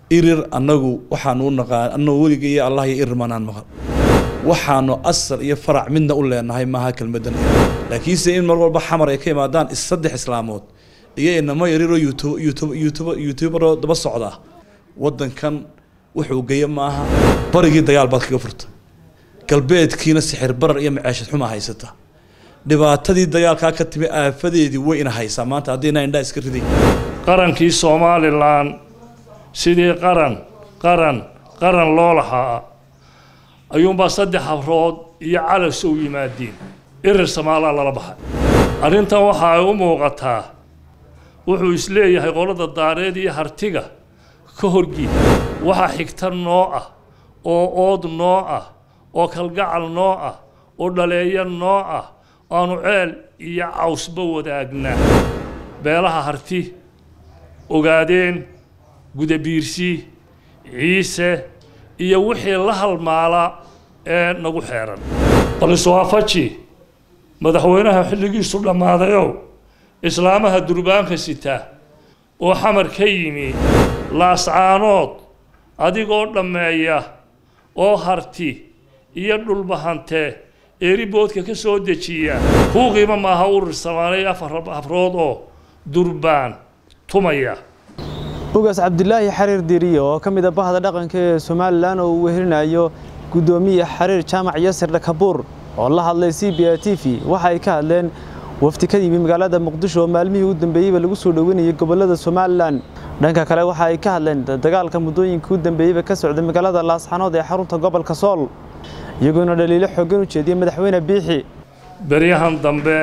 إير أنجو وحنو نقال أنه ولقي الله يإير منان مغر وحنو أثر يفرع منا أقول إن هاي ما هاكل مدني لكن سين مرة بحمر يكيم دان الصدق إسلامات إيه إنما يريرو يوتيوبر دبص عضاه ودن كان وحو قيم معها برقي ديال بالك قفرت قلبيت كينا سحر بر يم عاشت حما هايسته dhibaatadii dagaalka ka timi aafadeedii way ina haysaa maanta hadina indha iska ridii qarankii Soomaaliland sidii qaran loo lahaa ayuunba saddex afrood iyo cala soo yimaadeen irir Soomaaliland la baxay arintan waxa ay u muuqataa wuxuu isleeyahay qolada daareed iyo hartiga ka horgii waxa xigta noo ah oo ood noo ah oo kalgacal noo ah oo dhaleeyo noo ah aanu ceel iyo cawsba wadaagna beelaha harti ogaadeen gudabiirsi ciise iyo wixii la halmaala ee nagu xeeran balsoofaji madaxweynaha xilligiisu dhamaadayo islaamaha durbaanka sita oo xamar ka yimi laascaanood adigoo dhameeya oo harti iyo dhulbahante إيريبوتك كسود دشيا هو قيمة ما هور السماء أفراد دربان توميا وقاس عبد الله حرير ديريو كم إذا بهذا دقن كسومالان وهرنا أيو قدومي حرير جامع ياسر لكبور والله الله يسيب يا تيفي وحي كهلين وافتكري بمقالة مقدشة ومالمي ودن بيبة لقصو لويني قبل هذا سومالان دنكا كلا وحي كهلين دقال كمدوين كودن بيبة كسر بمقالة الله سبحانه وتعالى حرون قبل كسول يقولون دليل حقن وشدي مدحوينا بيحي بريهم ضمبه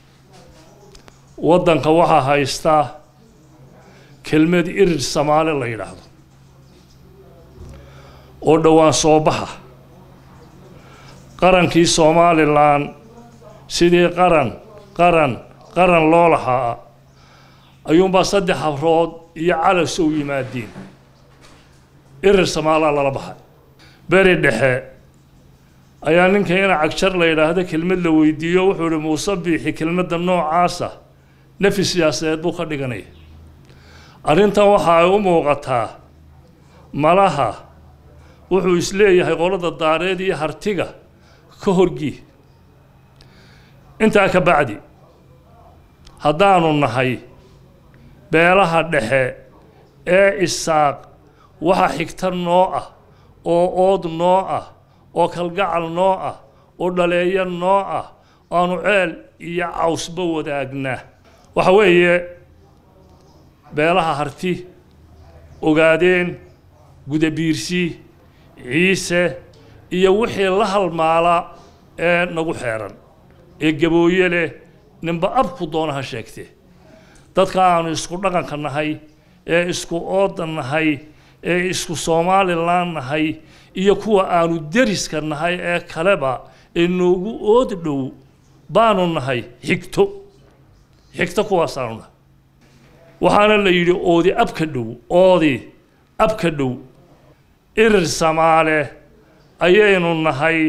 ودن كوها هايستا كلمة إرد سمال الله يرحمه ودوان صوبها قرن كي سومالي لان سيدي قرن لولها أيوم بصدح أفراد يعلى سوي مادين إرد سمال الله بحي بريد دحي أيان كينا عكشر ليلة هذا كلمة لو يديو وحول مصبيح كلمة النوع عاصة نفس سياسة بوخر دقني أرنتا وحا وموغتها ملاها وحو إسليه قولة الداريدي هرتيغا كهرجي انتا كبعدي هدانو النهي بيلها الدحي إساق وحا حكتر نوعه أو أود نوعه oo kalgacal noo ah oo dhaleeyo noo ah aanu ceel iyo cawsba wadaagna waxa weeye beelaha harti ogaadeen gudabiirsi ciise iyo wixii la halmaala ee nagu xeeran ee gabooyele ninba abku doonaha sheegtay dadka aanu isku dhaqanka nahay ee isku oodan nahay ee isku Soomaaliland nahay iyo kuwa aanu deriska nahay ee kaleba inoogu ood dhow baanu nahay xigto kuwaas aanu nahay waxaana la yidhi oodi abka dhow irir Samaale ayaynu nahay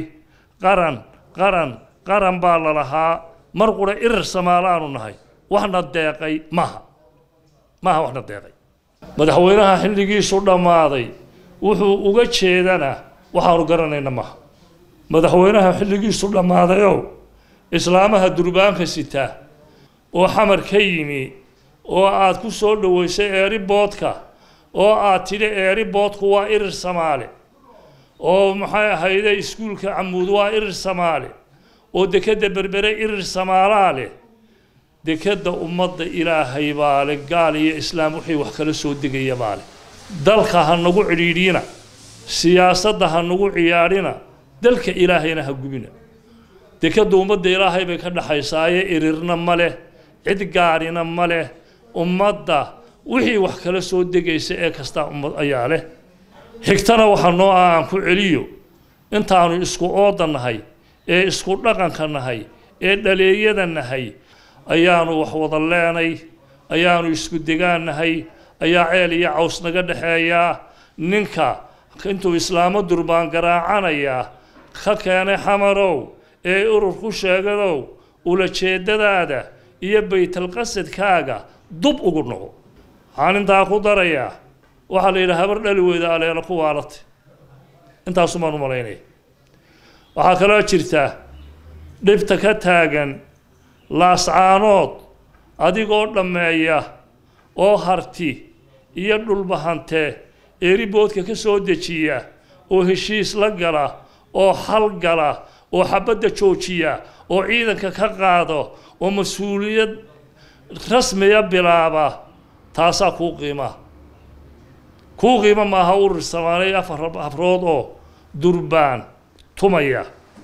qaran baa la lahaa mar qura irir Samaale aanu nahay waxna deeqay maaha waxna deeqay madaxweynaha xilligiisu dhamaaday wuxuu uga jeedana waxaanu garanayna ma madaxweynaha xilligiisu dhamaadayo islaamaha durbaanka sita oo xamar ka yimi oo aad ku soo dhaweysay airportka oo aad tiri airportku waa irir Soomaali oo maxay ahayd iskuulka Amuud waa irir Soomaali oo dekada berbere irir Soomaali dekada ummadda Ilaahay baale gaal iyo islaam wixii wax kala soo digaya baale dalka ha nagu ciriirina siyaasadda ha nagu ciyaarina dalka Ilaahayna ha gubina dekada ummadda Ilaahay bay ka dhaxaysaaye irirna male cid gaarina male ummadda wixii wax kala soo digaysa ee kasta ummad ayaa leh xigtana waxa noo aan ku celiyo intaanu isku oodanahay ee isku dhaqanka nahay ee dhaleeyada nahay ayaanu wax wada leenay ayaanu isku degaanahay ayaa ceel iyo caws naga dhaxeeya ninka intuu islaamo durbaan garaacanaya ka keenay xamarow ee ururku sheegadow ula jeedadaada iyo baytal qasadkaaga dub ugu noqo waxaan intaa ku darayaa waxaa la yidhaha habar dhali weyda aleena ku waalatay intaasumaan u malaynaya waxaa kaloo jirta dhibta ka taagan laascaanood adigoo dhammeeya oo harti iyo dhulbahante eeriboodka ka soo dejiya oo heshiis la gala oo xal gala oo xabadda joojiya oo ciidanka ka qaado oo mas-uuliyad rasmiya bilaaba taasaa kuu qiima maaha urur Soomaaliyeed afar afrood oo durbaan tumaya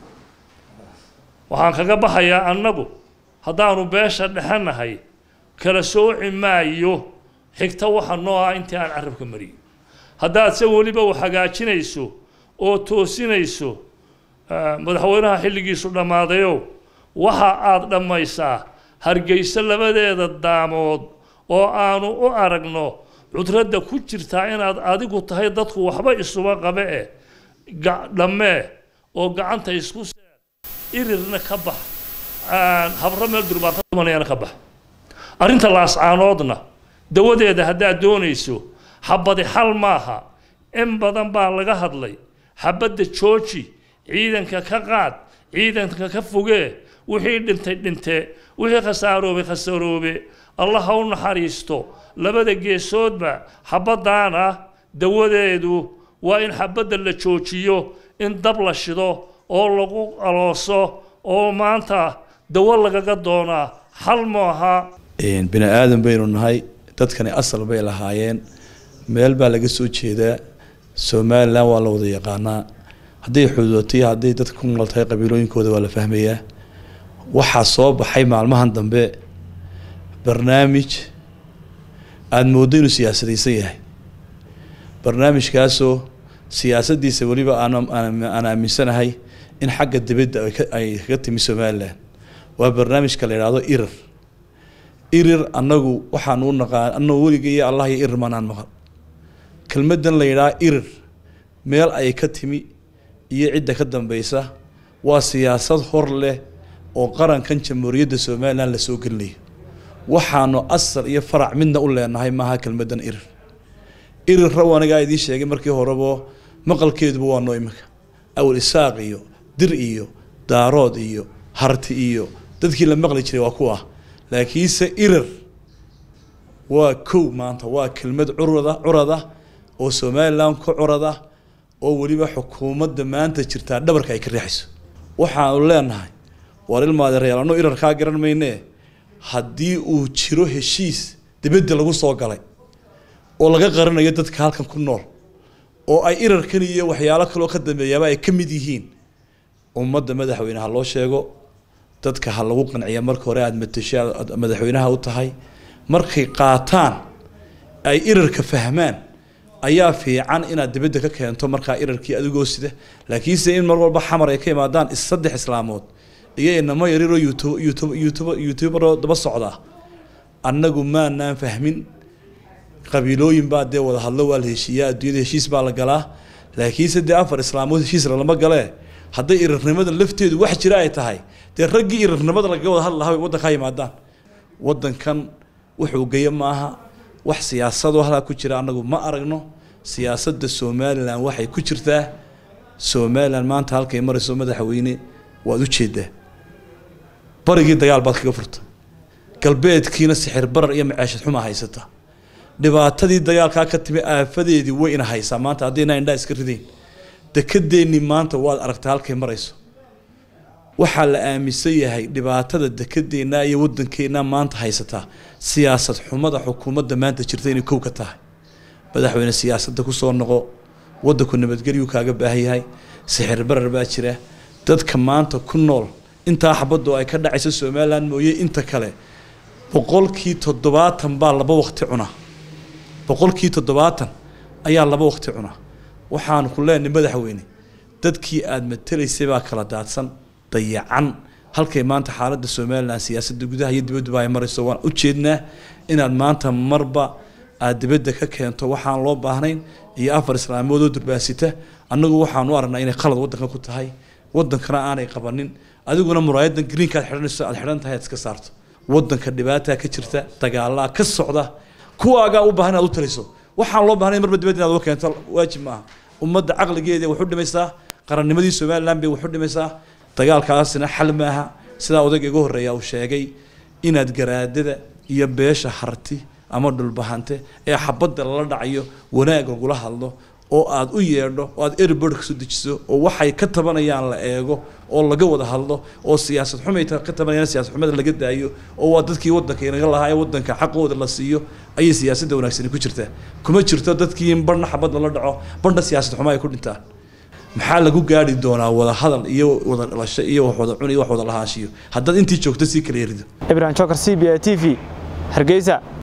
waxaan kaga baxayaa annagu haddaanu beesha dhexanahay kala sooci maayo xigta waxa noo ah intii aan carabka mariyo haddaad se weliba wax hagaajinayso oo toosinayso madaxweynaha xilligiisu dhammaadayo waxa aad dhammaysaa hargeysa labadeeda daamood oo aanu u aragno cudradda ku jirtaa inaad adigu tahay dadku waxba isuba qabe dhammee oo gacanta isku seer irirna ka bax habra meel durbaantamanayana ka bax arrinta laascaanoodna dawadeeda haddaad doonayso xabadi xal maaha in badan baa laga hadlay xabadda jooji ciidanka ka qaad ciidanka ka fogee wixii dhintay wixii khasaaroobay allah ha u naxariisto labada geesoodba xabadaana dawadeedu waa in xabadda la joojiyo in dab la shido oo lagu alooso oo maanta dawo lagaga doonaa xal maaha bini aadan baynu nahay dadkani asal bay lahaayeen meel baa laga soo jeedaa Soomaaliland waa la wada yaqaanaa hadday xuduudtay hadday dadku ku nool tahay qabiilooyinkooda waa la fahmayaa waxa soo baxay maalmahan dambe barnaamij aad moodo inuu siyaasadaysan yahay barnaamijkaasoo siyaasadiisa weliba aan aaminsanahay in xagga dibadda ay kaga timi Soomaaliland waa barnaamijka la yiraahdo irir annagu waxaan u naqaan annagu weligeey Allah iyo irir manaan maqal kelmadan la yiraahdo irir meel ay ka timi iyo cidda ka dambaysa waa siyaasad hor leh oo qarankan jamhuuriyadda Soomaaliland la soo gelinayo waxaanu asal iyo farac midna u leenahay maaha kelmadan irir rawaniga idin sheegay markii horebo maqalkeedu waa noo imika awal isaaq iyo dir iyo daarood iyo harti iyo dadkii la maqli jiray waa kuwa laakiinse irir waa kow maanta waa kelmad curada oo Soomaaliland ku curada oo waliba xukuumadda maanta jirta dhabarka ay ka riixayso waxaanu leenahay war ilmaada reelano irir ka garan meynee haddii uu jiro heshiis dibadda lagu soo galay oo laga qaranayo dadka halkan ku nool oo ay irarkan iyo waxyaalo kale oo ka dambeeyaba ay kamid yihiin ummadda madaxweynaha loo sheego dadka ha lagu qanciyo marka hore aad madaxweynaha u tahay markay qaataan ay irarka fahmaan ayaa fiican inaad dibadda ka keento marka irarkii adigoo sida laakiin se in mar walba xamar ay ka imaadaan saddex islaamood iyo inama yariro YouTube daba socda annagu maanaan fahmin qabiilooyin baa dee wada hadlo waa la heshiiyaa adduunyada heshiis baa la galaa laakiin saddex afar islaamood heshiis lama galee hadday irirnimada lafteedu wax jira ay tahay dee raggii irirnimada laga wada hadlahaa waddanka yimaadaan waddankan wuxuu geeyo maaha wax siyaasado halka ku jira annagu ma aragno siyaasadda Soomaaliland waxay ku jirtaa Soomaaliland maanta halkay marayso madaxweyne waad u jeedaa barigii dagaal baad kaga furta galbeedkiina sixir barar iyo macaashad xuma haysata dhibaatadii dagaalka ka timi aafadeedii way ina haysaa maanta hadii indha iska rideen dekedeeni maanta waad aragtaa halkay marayso waxa la aaminsan yahay dhibaatada dekedeena iyo wadankeena maanta haysata siyaasad xumada xukuumadda maanta jirta inay koow ka tahay madaxweyne siyaasadda ku soo noqo wadanku nabadgelyo kaaga baahan yahay sixir barar baa jira dadka maanta ku nool inta xabado ay ka dhacayso Soomaaliland mooyee inta kale 70% baa laba waqti cuna 70% ayaa laba waqti cuna waxaan ku leenahay madaxweyne dadkii aad matalaysay baa kala daadsan dayacan halkay maanta xaaladda Soomaaliland siyaasadda gudaha iyo dibadda ay marayso waan u jeednaa inaad maanta marba aad dibadda ka keento waxaan loo baahnayn iyo afar islaamood oo durbaasita annagu waxaan u aragnaa inay qalad wadanka ku tahay wadankana aanay qabanin adiguna muraayadan green card xiranayso aad xiran tahay iska saarto wadanka dhibaato ka jirta dagaala ka socda kuwaaga u baahan aad u taliso waxaan loo baahnay marba dibadda inaad uga keento waajib maaha ummadda caqligeeda wax u dhimaysaa qarannimadii Somaliland bay wax u dhimaysaa dagaalkaasina xal maaha sida odayga ugu horeeya uu sheegay inaad garaadada iyo beesha harti ama dhulbahante ee xabadda la dhacayo wanaag lagula hadlo oo aad u yeedho oo aad airport ka soo dejiso oo waxay ka tabanayaan la eego oo laga wada hadlo oo siyaasad xumayta ka tabanayaan siyaasad xumada laga daayo oo waa dadkii wadanka inaga lahaa ee wadanka xaqooda la siiyo ayay siyaasadda wanaagsan ku jirtaa kuma jirto dadkii in barna xabad la dhaco barna siyaasad xumo ay ku dhintaan maxaa lagu gaari doonaa wada hadal iyo wada dhalasho iyo wax wada cun iyo wax wada lahaanshiyo haddaad intii joogto si kala yarido Ibrahim Chokar CBA TV Hargeysa